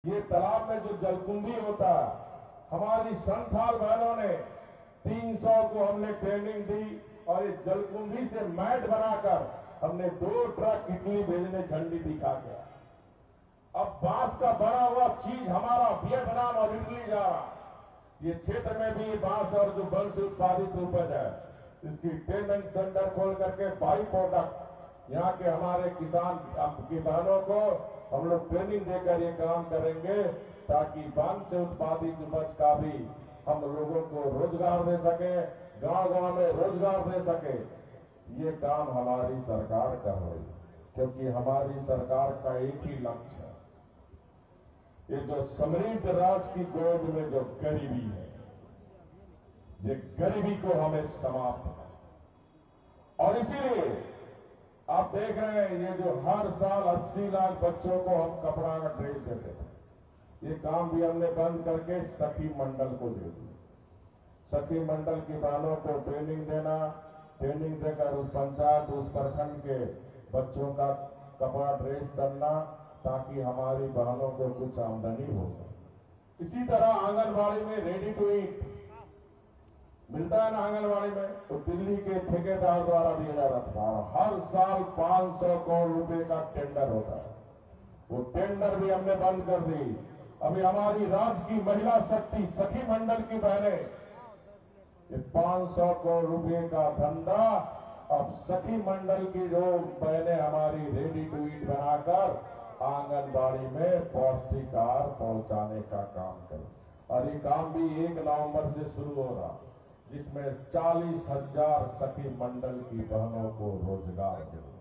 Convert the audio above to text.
ये तालाब में जो जलकुंभी होता है, हमारी संथाल बहनों ने 300 को हमने ट्रेनिंग दी और ये जलकुंभी से मैट बनाकर हमने 2 ट्रक इटली भेजने झंडी दिखा के। अब बांस का बना हुआ चीज हमारा वियतनाम और इटली जा रहा। ये क्षेत्र में भी बांस और जो वन से उत्पादित उपज है, इसकी ट्रेनिंग सेंटर खोल करके बाई प्रोडक्ट यहाँ के हमारे किसान की बहनों को हम लोग ट्रेनिंग देकर ये काम करेंगे, ताकि वन से उत्पादित उपज का भी हम लोगों को रोजगार दे सके, गांव-गांव में रोजगार दे सके। ये काम हमारी सरकार कर रही है, क्योंकि हमारी सरकार का एक ही लक्ष्य है, ये जो समृद्ध राज्य की गोद में जो गरीबी है, ये गरीबी को हमें समाप्त करना। और इसीलिए आप देख रहे हैं, ये जो हर साल 80 लाख बच्चों को हम कपड़ा का ड्रेस देते थे, ये काम भी हमने बंद करके सखी मंडल को दे दिया। सखी मंडल की बहनों को ट्रेनिंग देना, ट्रेनिंग देकर उस पंचायत, उस प्रखंड के बच्चों का कपड़ा ड्रेस करना, ताकि हमारी बहनों को कुछ आमदनी हो जाए। इसी तरह आंगनबाड़ी में रेडी टू ईट मिलता है ना, आंगनबाड़ी में तो दिल्ली के ठेकेदार द्वारा दिया जा रहा था। हर साल 500 करोड़ रुपए का टेंडर होता है, वो टेंडर भी हमने बंद कर दी। अभी हमारी राज्य की महिला शक्ति सखी मंडल की बहनें, ये 500 करोड़ रुपए का धंधा अब सखी मंडल की जो बहनें हमारी रेडी टू ईट बनाकर आंगनबाड़ी में पौष्टिक आहार पहुंचाने का काम करें। और ये काम भी 1 नवंबर से शुरू हो रहा, जिसमें 40,000 सखी मंडल की बहनों को रोजगार मिले।